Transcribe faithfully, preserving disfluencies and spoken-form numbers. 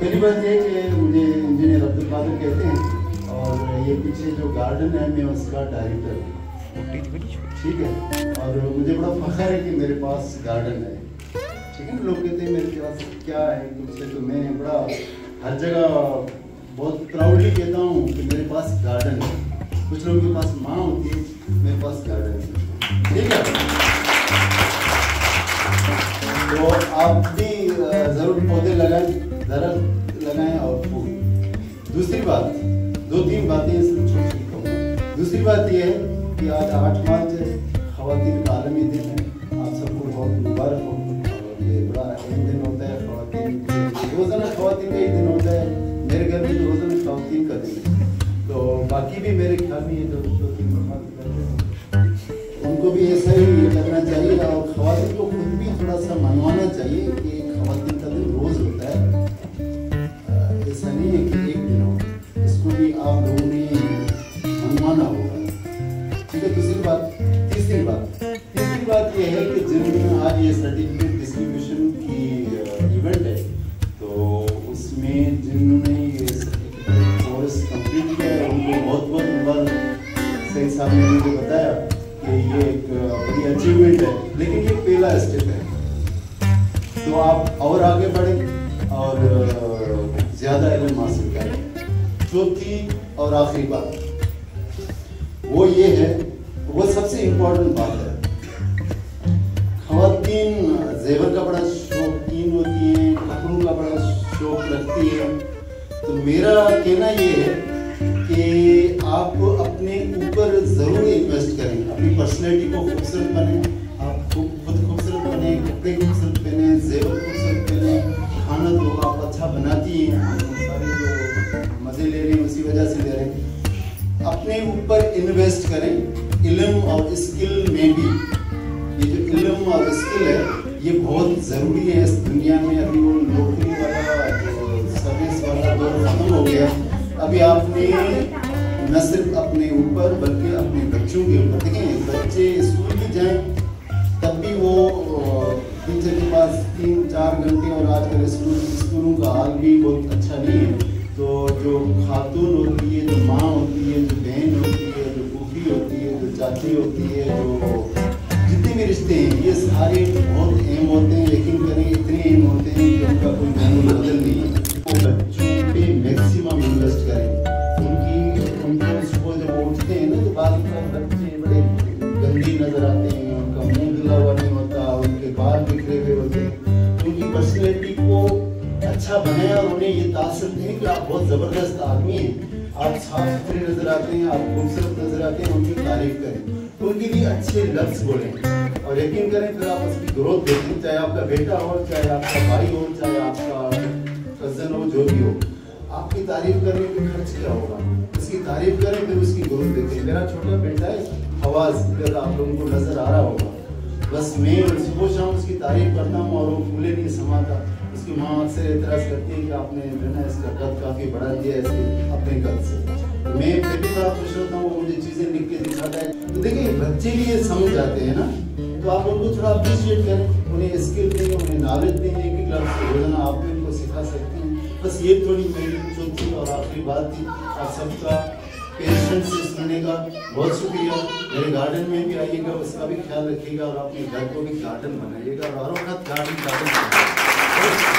पहली बात ये कि मुझे इंजीनियर अब्दुल कादिर कहते हैं और ये पीछे जो गार्डन है मैं उसका डायरेक्टर हूँ, ठीक है। और मुझे बड़ा फख्र है कि मेरे पास गार्डन है, ठीक है। लोग कहते हैं मेरे पास क्या है तुमसे, तो मैं बड़ा हर जगह बहुत प्राउडली कहता हूँ कि मेरे पास गार्डन है। कुछ लोगों के पास माँ होती है, मेरे पास गार्डन है, ठीक है। तो आप भी ज़रूर पौधे लगाएं, दरख्त लगाएं और फूल। दूसरी बात, दो तीन बातें इसमें छोटी छोटी कहूँगा। दूसरी बात यह है कि आज आठ मार्च है, ख़वातीन का आलमी दिन है। आप सबको बहुत मुबारक हो। और ये बड़ा अहम दिन होता है ख़वातीन, रोज़ाना ख़वातीन का ही दिन होता है। मेरे घर में तो रोज़ाना ख़वातीन का दिन है। तो बाकी भी मेरे ख्याल में ये जो दो तीन उनको भी ऐसा ही करना चाहिए और ख़वातीन को खुद भी थोड़ा सा मनवाना चाहिए कि ख़वातीन का दिन रोज़ होता है, ऐसा नहीं है कि एक दिन हो। इसको भी आप लोगों ने मनवाना होगा, ठीक है। दूसरी बात, तीसरी बात तीसरी बात यह है कि जिन आज ये सर्टिफिकेट डिस्ट्रीब्यूशन की इवेंट है, तो उसमें जिन्होंने ये सर्टिफिकेट कोर्स कंप्लीट किया है उनको बहुत बहुत मुबारक। सही साहब ने मुझे बताया कि ये एक बड़ी अचीवमेंट है, लेकिन ये पहला स्टेप है। तो आप और आगे बढ़ें और ज़्यादा इल्म हासिल करें। चौथी और आखिरी बात वो ये है, वो सबसे इम्पोर्टेंट बात है, ख़वातीन जेवर का बड़ा शौकीन होती हैं, कपड़ों का बड़ा शौक रखती हैं। तो मेरा कहना ये है कि आप अपने ऊपर ज़रूर इन्वेस्ट करें, अपनी पर्सनैलिटी को खूबसूरत बने, आप खुद खुद खूबसूरत बने, कपड़े खूबसूरत पहने, जेवर खूबसूरत पहने, खाना तो आप अच्छा बनाती हैं, हम सारे जो मज़े ले रहे हैं उसी वजह से ले रहे हैं। अपने ऊपर इन्वेस्ट करें, इल्म और स्किल में भी। ये जो इल्म और स्किल है ये बहुत ज़रूरी है इस दुनिया में। अभी वो नौकरी वाला जो सर्विस वाला दौर ख़त्म हो गया। अभी आपने न सिर्फ अपने ऊपर बल्कि अपने बच्चों के ऊपर, देखें बच्चे स्कूल भी जाएं तब भी वो टीचर के पास तीन चार घंटे, और आजकल स्कूल स्कूलों का हाल भी बहुत अच्छा नहीं है। तो जो खातून होती है, जो माँ होती है, जो बहन होती है, जो फूफी होती है, जो चाची होती है, जो जितने भी रिश्ते हैं ये सारे बहुत अहम होते हैं। लेकिन करें इतने अहम होते हैं कि उनका कोई बदल नहीं है। वो बच्चों पे मैक्सिमम इन्वेस्ट करें। उनकी उनको सुबह जब उठते हैं ना तो बाल बच्चे बड़े गंदी नजर आते हैं, उनका मुंह धुला हुआ नहीं होता, उनके बाल बिखरे हुए होते हैं। उनकी पर्सनैलिटी को अच्छा बनाया और उन्हें ये तासर दें कि आप बहुत ज़बरदस्त आदमी हैं, आप साफ सुथरे नजर आते हैं, आप खूबसूरत नजर आते हैं। उनकी तारीफ करें, उनके लिए अच्छे लफ्ज़ बोलें और यकीन करें फिर आप उसकी ग्रोथ देखें। चाहे आपका बेटा हो, चाहे आपका भाई हो, चाहे आपका कज़न हो, जो भी हो, आपकी तारीफ करने पे खर्च क्या होगा, उसकी तारीफ करें फिर उसकी ग्रोथ देखें। मेरा छोटा बेटा है फवाज, अगर आप लोगों को नजर आ रहा होगा, बस मैं सुबह शाम उसकी तारीफ करता हूँ और वो फूले नहीं समाता। उसकी माँ अक्सर एतराज़ करती है कि आपने जो है इसका कद काफ़ी बढ़ा दिया है इसके अपने कद से। तो मैं फिर भी बड़ा खुश होता हूँ, वो मुझे चीज़ें लिख के दिखाता है। तो देखिए बच्चे भी ये समझ जाते हैं ना, तो आप उनको थोड़ा अप्रिशिएट करें, उन्हें स्किल दें, उन्हें नॉलेज दें। एक एक क्लास रोजाना आप भी उनको सिखा सकते हैं। बस ये थोड़ी मेरी चौथी और आखिरी बात थी। आप सबका पेशेंस से सुनने का बहुत शुक्रिया। मेरे गार्डन में भी आइएगा, उसका भी ख्याल रखिएगा और अपने घर को भी गार्डन बनाइएगा और हर वक्त गार्डन गार्डन